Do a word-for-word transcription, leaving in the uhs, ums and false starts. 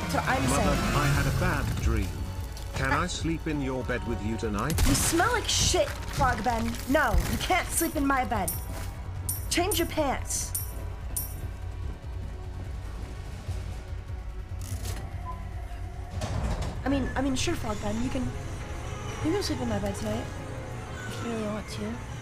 So I'm Mother, saying. I had a bad dream. Can I sleep in your bed with you tonight? You smell like shit, Frogben. No, you can't sleep in my bed. Change your pants. I mean, I mean, sure, Frogben, you can, you can sleep in my bed tonight if you really want to.